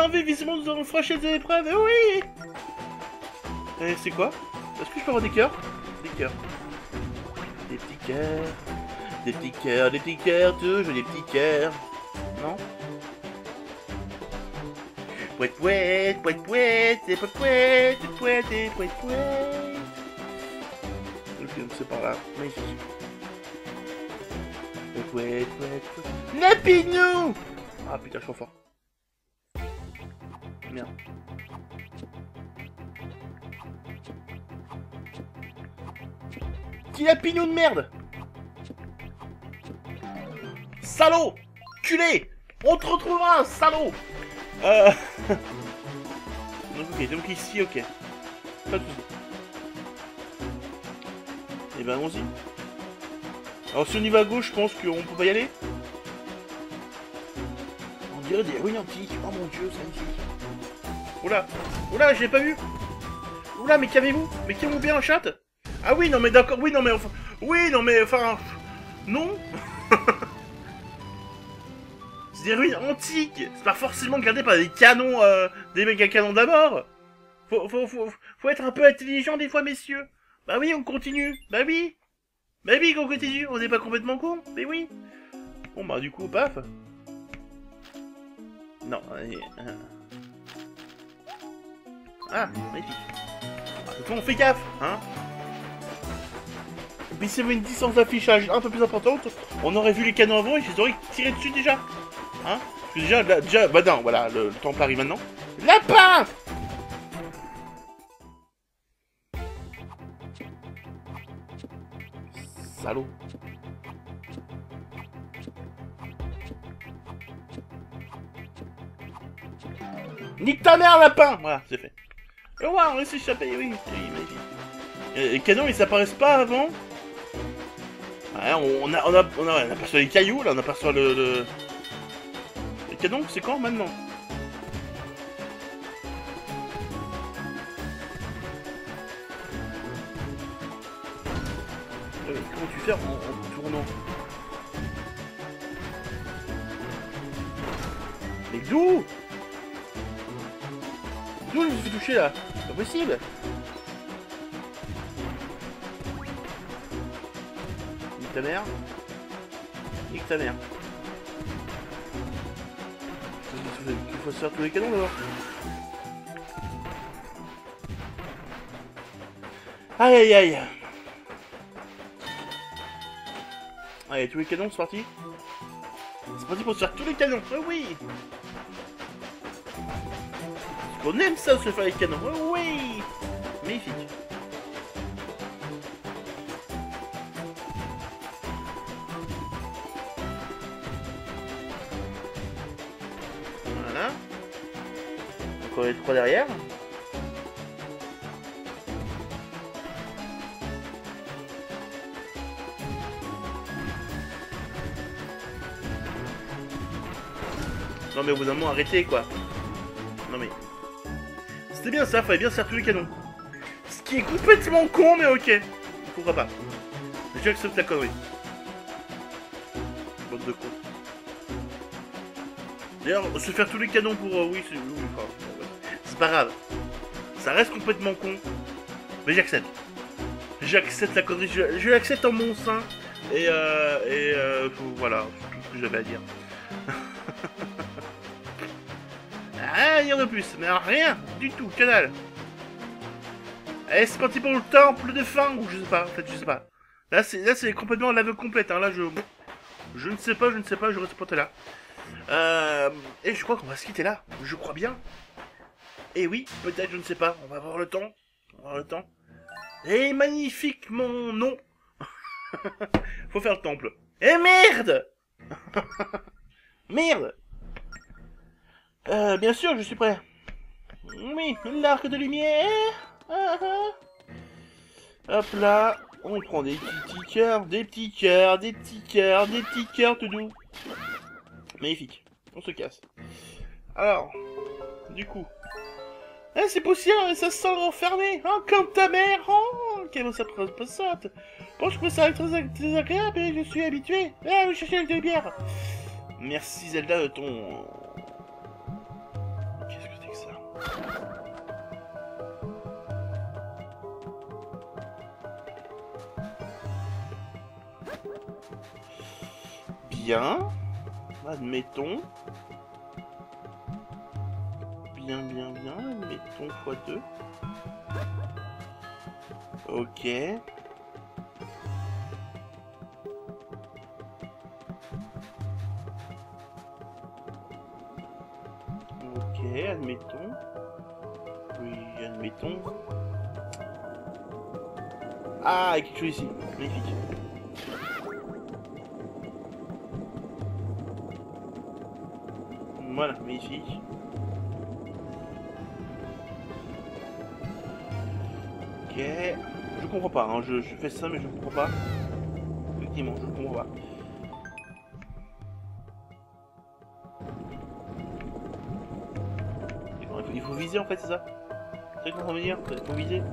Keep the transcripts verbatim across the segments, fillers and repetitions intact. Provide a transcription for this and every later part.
envie, visiblement nous allons franchir des épreuves, oui. Et c'est quoi? Est-ce que je peux avoir des cœurs? Des cœurs. Des petits cœurs. Des petits cœurs, des petits cœurs, toujours des petits cœurs. Non? Pouette pouette, pouette pouette, c'est pouette pouette, pouette pouette, pouette pouette. Ok, donc c'est par là. Magnifique. Pouette pouette, pouette. Lapinou! Ah putain, je suis trop fort. Merde. Petit lapinou de merde! Salaud! Culé! On te retrouvera, salaud! Euh... donc, ok, donc ici, ok. Pas de soucis. Et ben, allons-y. Alors, si on y va à gauche, je pense qu'on peut pas y aller. On dirait des ruines antiques. Oh mon dieu, c'est magnifique. Oula! Oula, je l'ai pas vu! Oula, mais qu'avez-vous? Mais qu'avez-vous bien en chat? Ah oui, non, mais d'accord, oui, non, mais enfin... Oui, non, mais enfin... Non. C'est des ruines antiques. C'est pas forcément gardé par des canons, euh, des méga canons d'abord. Faut, faut, faut, faut être un peu intelligent des fois, messieurs. Bah oui, on continue. Bah oui. Bah oui, qu'on continue. On n'est pas complètement con. Mais oui. Bon, bah du coup, paf. Non, allez. Euh... Ah, magnifique. De toute façon, on fait gaffe, hein. Et puis s'il y avait une distance d'affichage un peu plus importante, on aurait vu les canons avant et je les aurais tirés dessus déjà. Hein? Parce que déjà, là, déjà, bah non, voilà, le, le temple arrive maintenant. Lapin! Salaud. Nique ta mère, lapin! Voilà, c'est fait. Et ouais, on laisse échapper, oui, oui, magnifique. Et les canons, ils s'apparaissent pas avant. Ouais, on a, on a, on a, on aperçoit les cailloux, là, on aperçoit le... le... Les canons, c'est quand maintenant? euh, Comment tu fais en, en tournant? Mais d'où? D'où je me suis touché là? C'est pas possible! Nique ta mère. Nique ta mère. Il faut se faire tous les canons d'abord. Aïe aïe aïe. Allez, tous les canons, c'est parti. C'est parti pour se faire tous les canons. Oh oui. On aime ça, se faire les canons. Oh oui. Magnifique. Voilà. Encore les trois derrière. Non mais au bout d'un moment, arrêtez quoi. Non mais... C'était bien ça, fallait bien se faire tous les canons. Ce qui est complètement con, mais ok. Pourquoi pas. J'accepte la connerie. Bande de con. D'ailleurs, se faire tous les canons pour... Euh, oui, c'est... Oui, enfin, c'est pas grave. Ça reste complètement con. Mais j'accepte. J'accepte la connerie. Je, je l'accepte en mon sein. Et euh... Et euh... Voilà, c'est tout ce que j'avais à dire. Rien à dire de plus, mais rien du tout, canal. Allez, c'est parti pour le temple de fin, ou je sais pas, en fait, je sais pas. Là, c'est là, c'est complètement l'aveu complète, hein, là, je... Je ne sais pas, je ne sais pas, je reste pas là. Euh... Et je crois qu'on va se quitter là, je crois bien. Et oui, peut-être, je ne sais pas, on va avoir le temps. On va avoir le temps. Et magnifique, mon nom. Faut faire le temple. Et merde. Merde. Euh, bien sûr, je suis prêt. Oui, l'arc de lumière. Ah, ah. Hop là, on prend des petits cœurs, des petits cœurs, des petits cœurs, des petits cœurs tout doux. Magnifique. On se casse. Alors, du coup. Eh, c'est poussière et ça se sent renfermé. Oh, comme ta mère. Oh, quelle ça pas ça. Bon, je trouve ça très, très agréable et je suis habitué. Eh, vous cherchez avec de bière. Merci Zelda de ton... Bien. Admettons. Bien, bien, bien. Admettons fois deux. Ok. Ok, admettons. Oui, admettons. Ah, il y a quelque chose ici. Magnifique. Voilà, magnifique. Ok. Je comprends pas, hein. je, je fais ça mais je comprends pas. Effectivement, je comprends pas. Il faut, il faut viser en fait, c'est ça? C'est ça qu'on va me dire? Il faut viser.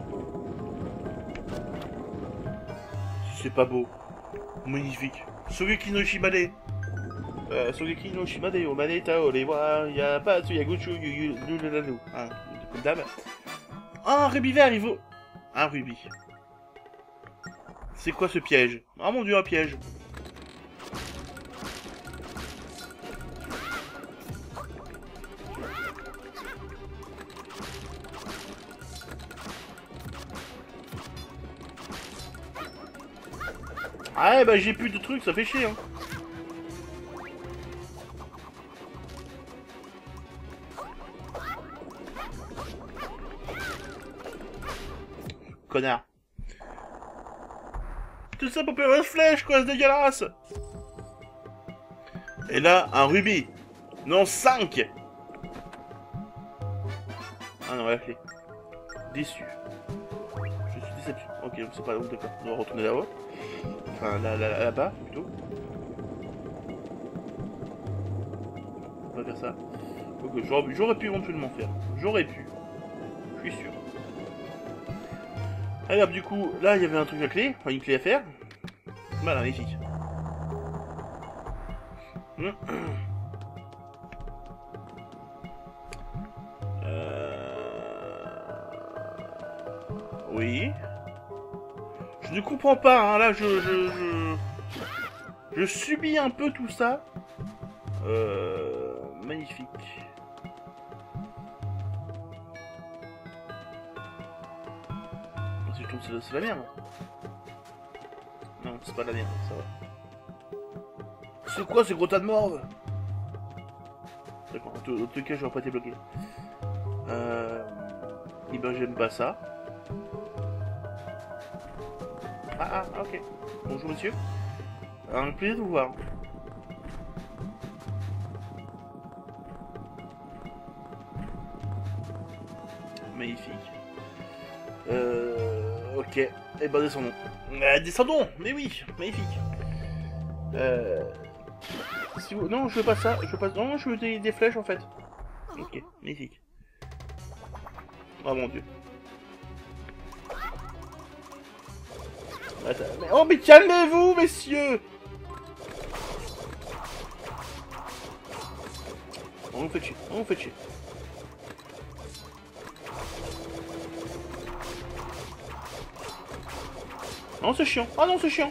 C'est pas beau. Magnifique. Sogeki no Shimade. Euh, Sogeki no Shimade, Omaneta, Olewa, Y'a Yaguchu, Yululanu. Hein, comme d'hab. Ah, un rubis vert, il vaut. Un rubis. C'est quoi ce piège? Ah mon dieu, un piège. Ah bah j'ai plus de trucs, ça fait chier hein. Connard. Tout ça pour faire une flèche quoi, c'est dégueulasse. Et là, un rubis. Non, cinq. Ah non, la clé. Déçu. Je suis déception. Ok, donc c'est pas là, d'accord. On va retourner là-haut. Enfin, là, là, là-bas, plutôt. On va faire ça. Ok, j'aurais pu éventuellement faire. J'aurais pu. Je suis sûr. Allez hop, du coup, là, il y avait un truc à clé. Enfin, une clé à faire. Voilà, magnifique. Oui. Je ne comprends pas, hein, là, je, je, je... Je subis un peu tout ça. Euh... Magnifique. Je trouve que c'est la merde. Non, c'est pas la merde, ça va. C'est quoi ces gros tas de morve? D'accord, en tout, tout cas, j'aurais pas été bloqué. Euh... Et ben, j'aime pas ça. Ah, ah, ok. Bonjour, monsieur. Un plaisir de vous voir. Magnifique. Euh... Ok. Et eh ben, descendons. Euh, descendons. Mais oui, magnifique. Euh... Si vous... Non, je veux pas ça. Je veux pas... Non, je veux des, des flèches, en fait. Ok, magnifique. Oh, mon Dieu. Attends, mais... Oh, mais calmez-vous, messieurs. On nous fait chier. On nous fait chier. Non, c'est chiant. Ah non, c'est chiant.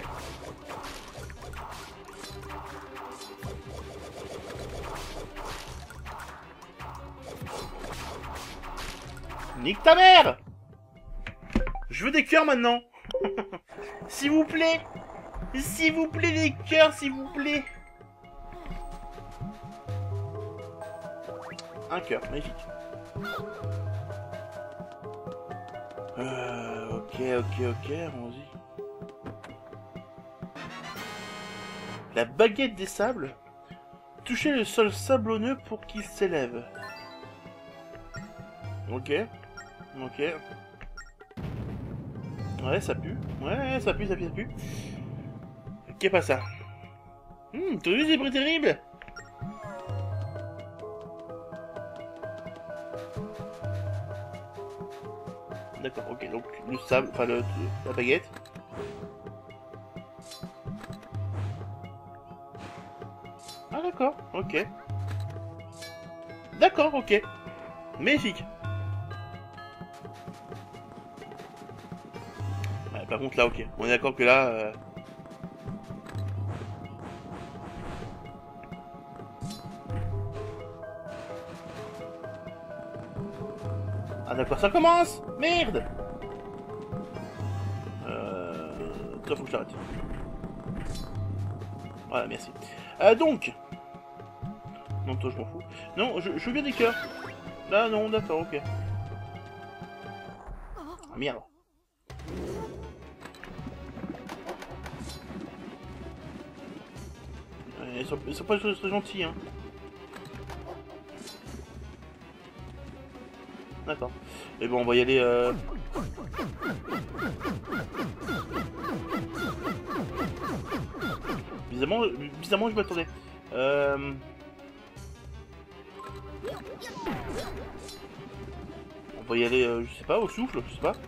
Nique ta mère. Je veux des cœurs maintenant. S'il vous plaît. S'il vous plaît, des cœurs, s'il vous plaît. Un cœur, magnifique. Euh, ok, ok, ok, allons-y. La baguette des sables. Touchez le sol sablonneux pour qu'il s'élève. Ok. Ok. Ouais, ça pue. Ouais, ça pue, ça pue, ça pue. Qu'est pas ça? Hum, t'as vu des bruits terribles? D'accord, ok, donc le sable, enfin le, la baguette. Ah d'accord, ok. D'accord, ok. Magnifique. Ouais, par contre là, ok. On est d'accord que là... Euh... Ah d'accord, ça commence. Merde. Euh... Toi, faut que j'arrête. Voilà, merci. Euh, donc... Non, toi, je m'en fous. Non, je, je veux bien des cœurs. Là, non, d'accord, ok. Ah, merde. Ils sont, ils sont pas très, très gentils, hein. D'accord. Et bon, on va y aller... Euh... Bizarrement, bizarrement je m'attendais. Euh... On va y aller, euh, je sais pas, au souffle, je sais pas.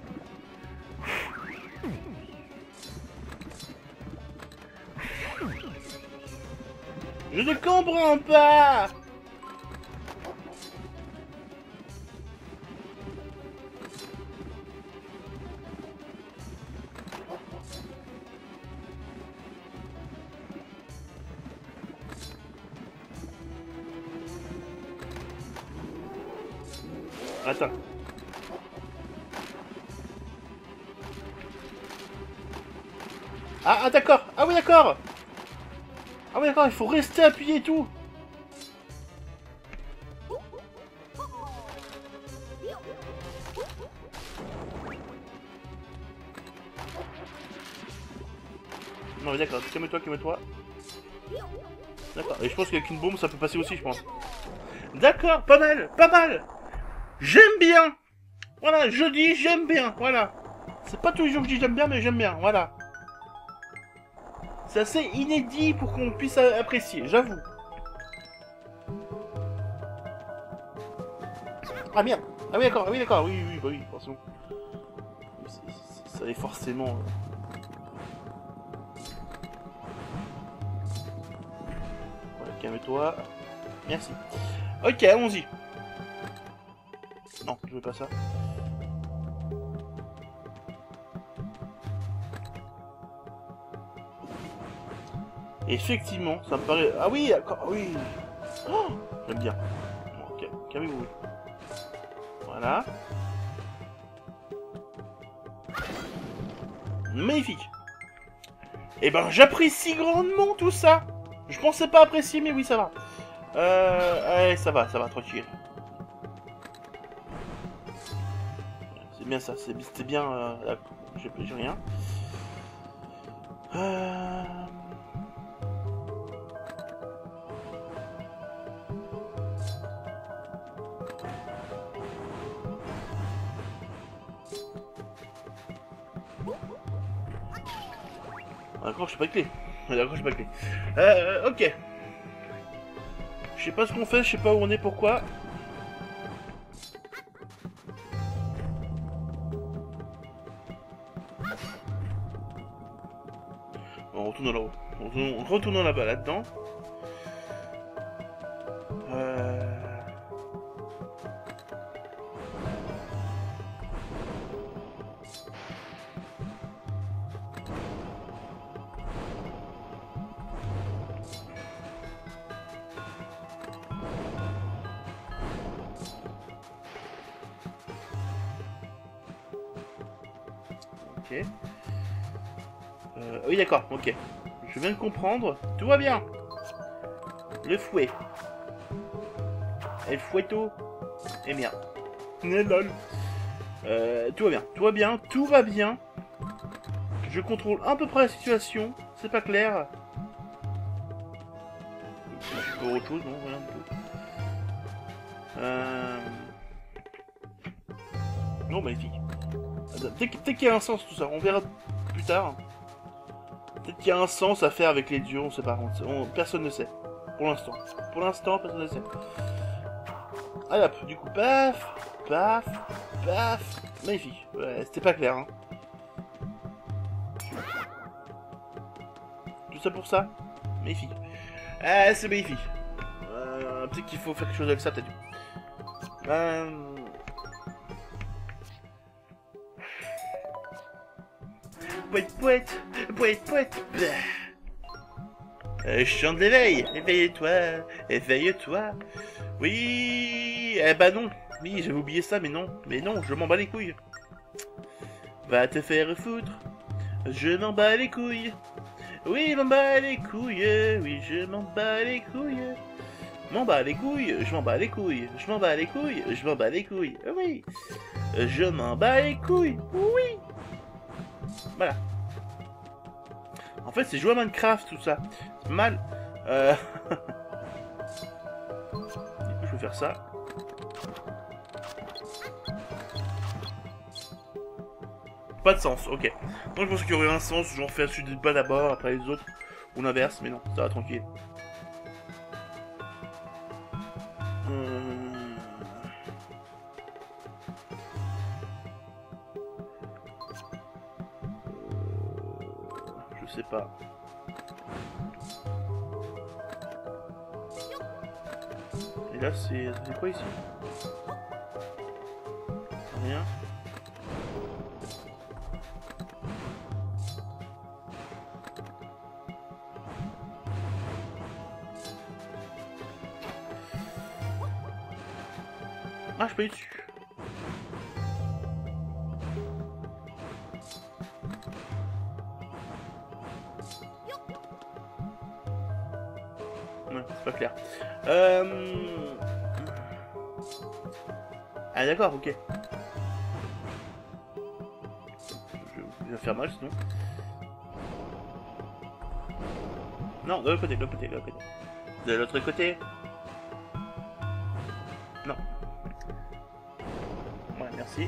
Je ne comprends pas. Attends. Ah, ah d'accord. Ah oui d'accord. Ah oui d'accord, il faut rester appuyé et tout. Non mais d'accord, calme-toi, calme-toi. D'accord, et je pense qu'avec une bombe ça peut passer aussi je pense. D'accord, pas mal, pas mal. J'aime bien. Voilà, je dis j'aime bien, voilà. C'est pas tous les jours que je dis j'aime bien, mais j'aime bien, voilà. C'est assez inédit pour qu'on puisse apprécier, j'avoue. Ah merde. Ah oui d'accord, ah oui d'accord, oui, oui, bah oui, forcément. Ça est forcément... Euh... Voilà, calme-toi. Merci. Ok, allons-y. Non, je veux pas ça. Effectivement, ça me paraît... Ah oui, d'accord, oui. Oh, j'aime bien. Ok, calmez-vous. Voilà. Magnifique. Eh ben, j'apprécie grandement tout ça. Je pensais pas apprécier, mais oui, ça va. Euh... Allez, ça va, ça va, tranquille. C'est bien ça, c'est bien... Euh, j'ai rien. Euh... D'accord, je sais pas de clé. D'accord, je sais pas de clé. Euh, ok. Je sais pas ce qu'on fait, je sais pas où on est, pourquoi. On retourne là-haut. Retournons là-bas, là-dedans. Euh... Ok. Euh, oui, d'accord, ok. Je viens de comprendre. Tout va bien. Le fouet. Et le fouetto. Et merde. Mais lol. Euh, tout va bien. Tout va bien. Tout va bien. Je contrôle à peu près la situation. C'est pas clair. Je suis pour autre chose, non, rien du tout. Euh... Non, magnifique. Peut-être qu'il y a un sens tout ça, on verra plus tard. Peut-être qu'il y a un sens à faire avec les dieux, on sait pas. On, on, personne ne sait. Pour l'instant. Pour l'instant, personne ne sait. Allez hop, du coup, paf, paf, paf. Magnifique. Ouais, c'était pas clair, hein. Tout ça pour ça. Magnifique. Ah, c'est magnifique. Euh, peut-être qu'il faut faire quelque chose avec ça, peut-être. Euh... Poète, poète, poète, poète. Euh, chant de l'éveil. Éveille-toi, éveille-toi. Oui. Eh bah non. Oui, j'avais oublié ça, mais non. Mais non, je m'en bats les couilles. Va te faire foutre. Je m'en bats les couilles. Oui, je m'en bats les couilles. Oui, je m'en bats les couilles. M'en bats les couilles. Je m'en bats les couilles. Je m'en bats les couilles. Je m'en bats les couilles. Oui. Je m'en bats les couilles. Oui. Voilà. En fait, c'est jouer à Minecraft, tout ça. C'est mal. Euh... Du coup, je vais faire ça. Pas de sens, ok. Donc je pense qu'il y aurait un sens, j'en fais celui du bas d'abord, après les autres, ou l'inverse, mais non, ça va tranquille. Hum... Je sais pas. Et là, c'est quoi ici? Rien. Ah, je peux y dessus. Ouais, c'est pas clair. Euh... Ah d'accord, ok. Je vais faire mal sinon. Non, de l'autre côté, de l'autre côté, de l'autre côté. De l'autre côté. Non. Ouais, merci.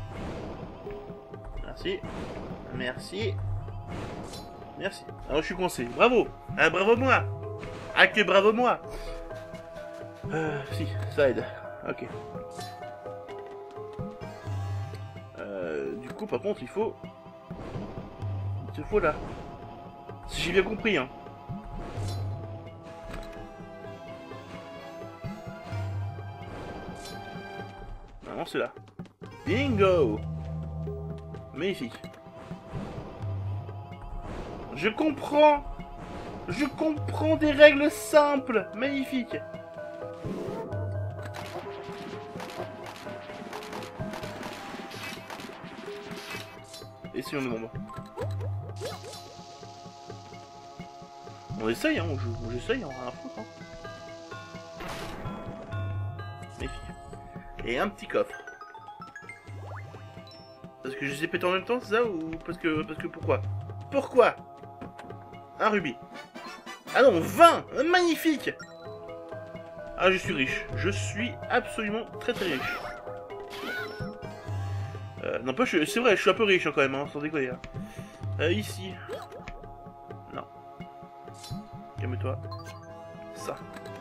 Merci. Merci. Merci. Alors je suis coincé. Bravo. Ah, bravo moi. Ah que bravo moi. Euh, si, ça aide. Ok. Euh, du coup, par contre, il faut... Il faut là. Si j'ai bien compris, hein. Non, c'est là. Bingo! Magnifique. Je comprends! Je comprends des règles simples! Magnifique! Essayons le moment. On essaye, hein, on joue, j'essaye, on a un foutre, hein. Magnifique. Et un petit coffre. Parce que je les ai pétés en même temps, c'est ça, ou parce que, parce que pourquoi? Pourquoi? Un rubis. Ah non, vingt! Magnifique! Ah, je suis riche. Je suis absolument très très riche. Euh, non, pas, c'est vrai, je suis un peu riche hein, quand même, hein, sans déconner. Hein. Euh, ici. Non. Calme-toi. Ça.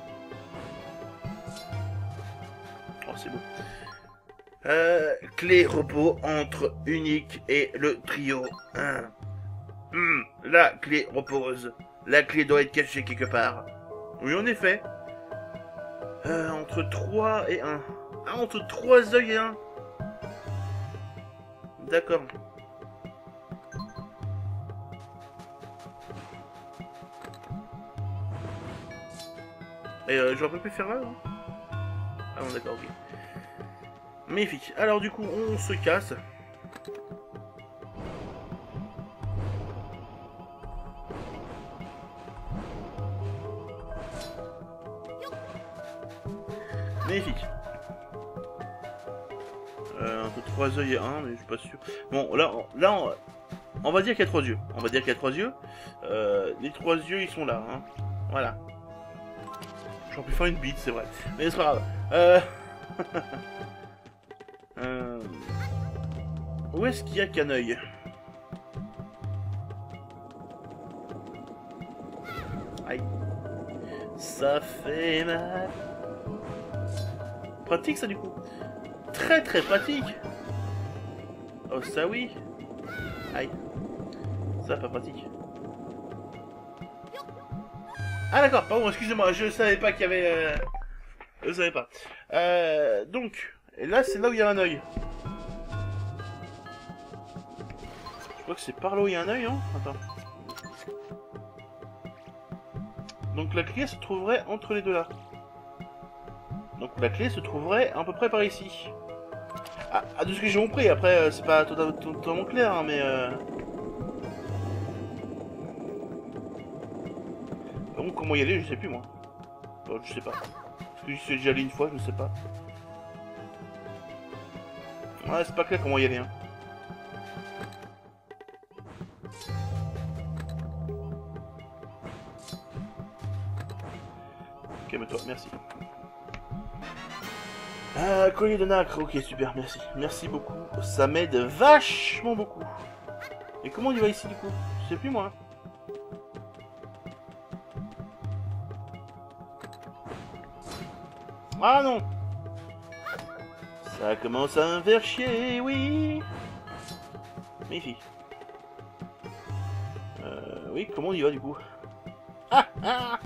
Oh, c'est beau. Euh, clé repos entre unique et le trio. Hein. Hmm, la clé repose. La clé doit être cachée quelque part. Oui, en effet. Euh, entre trois et un. Ah, entre trois œils et un. D'accord. Et euh, j'aurais pas pu faire là, non? Ah non, d'accord, ok. Magnifique. Alors du coup, on se casse. Magnifique. Euh, un peu trois œils et un, mais je suis pas sûr. Bon, là, on, là, on, on va dire qu'il y a trois yeux. On va dire qu'il y a trois yeux. Euh, les trois yeux, ils sont là. Hein. Voilà. J'aurais pu faire une bite, c'est vrai. Mais c'est pas grave. Euh... euh... Où est-ce qu'il y a qu'un œil? Aïe. Ça fait mal. Pratique ça du coup. Très très pratique. Oh ça oui. Aïe. Ça pas pratique. Ah d'accord, pardon, excusez-moi, je savais pas qu'il y avait... Euh... Je savais pas. Euh, donc, et là c'est là où il y a un œil. Je crois que c'est par là où il y a un œil, hein. Attends. Donc la clé se trouverait entre les deux là. Donc la clé se trouverait à peu près par ici. Ah, ah de ce que j'ai compris, après euh, c'est pas totalement, totalement clair, hein, mais... Euh... Bon, comment y aller, je sais plus moi. Bon, je sais pas. Parce que j'y suis déjà allé une fois, je sais pas. Ouais, c'est pas clair comment y aller, hein. Calme-toi, merci. Ah, collier de nacre, ok, super, merci. Merci beaucoup, ça m'aide vachement beaucoup. Et comment on y va ici, du coup? Je sais plus, moi. Ah non! Ça commence à me faire chier, oui! Mes filles. Euh, oui, comment on y va, du coup? Ah ah!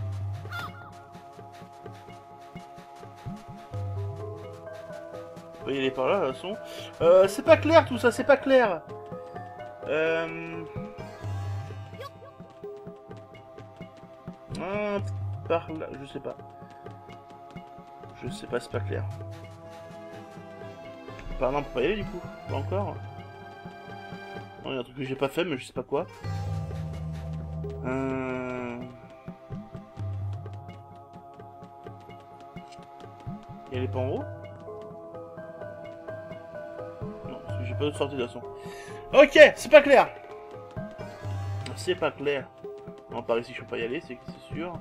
On peut y aller par là, de toute façon. Euh, c'est pas clair tout ça, c'est pas clair. Euh... Ah, par là, je sais pas. Je sais pas, c'est pas clair. Par là, on peut pas y aller du coup. Pas encore. Non, il y a un truc que j'ai pas fait, mais je sais pas quoi. Euh... Et elle est pas en haut? Non, parce que j'ai pas d'autre sortie de toute façon. Ok, c'est pas clair. C'est pas clair. Non, par ici je peux pas y aller, c'est sûr.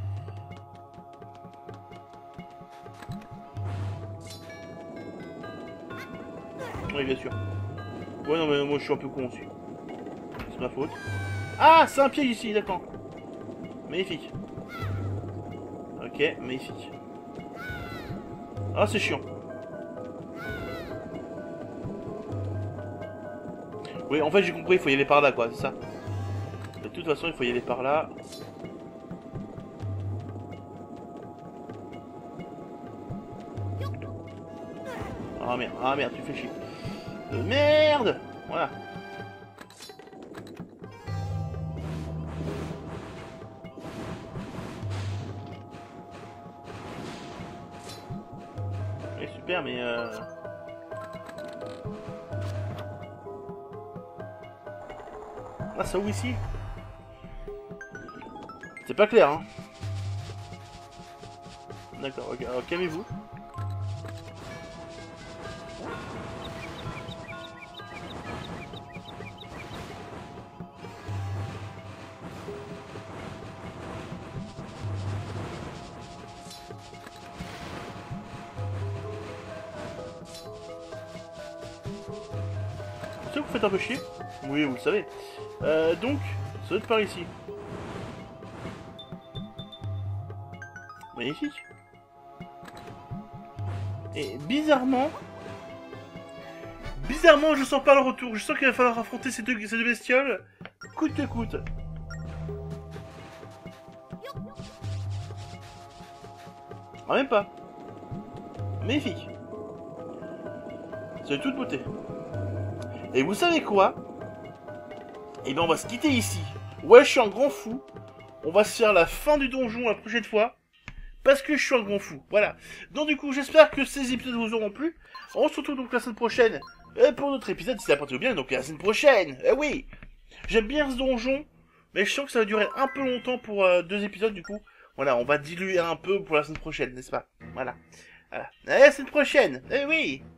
Oui, bien sûr. Ouais, non, mais moi je suis un peu con aussi. C'est ma faute. Ah, c'est un piège ici, d'accord. Magnifique. Ok, magnifique. Ah, c'est chiant. Oui, en fait, j'ai compris, il faut y aller par là, quoi, c'est ça. De toute façon, il faut y aller par là. Ah merde, ah merde, tu fais chier. Euh, merde! Voilà. Ok, super, mais euh... Ah, ça où ici? C'est pas clair, hein. D'accord, ok, alors calmez-vous. C'est que vous faites un peu chier? Oui, vous le savez. Euh, donc, ça doit être par ici. Magnifique. Et bizarrement... Bizarrement, je sens pas le retour. Je sens qu'il va falloir affronter ces deux, ces deux bestioles. Coûte que coûte. Ah, même pas. Magnifique. C'est de toute beauté. Et vous savez quoi? Eh bien, on va se quitter ici. Ouais, je suis un grand fou. On va se faire la fin du donjon la prochaine fois. Parce que je suis un grand fou. Voilà. Donc, du coup, j'espère que ces épisodes vous auront plu. On se retrouve donc la semaine prochaine pour notre épisode, si ça porte bien. Donc, la semaine prochaine. Eh oui. J'aime bien ce donjon. Mais je sens que ça va durer un peu longtemps pour euh, deux épisodes, du coup. Voilà, on va diluer un peu pour la semaine prochaine, n'est-ce pas? Voilà. Voilà. À la semaine prochaine. Eh oui.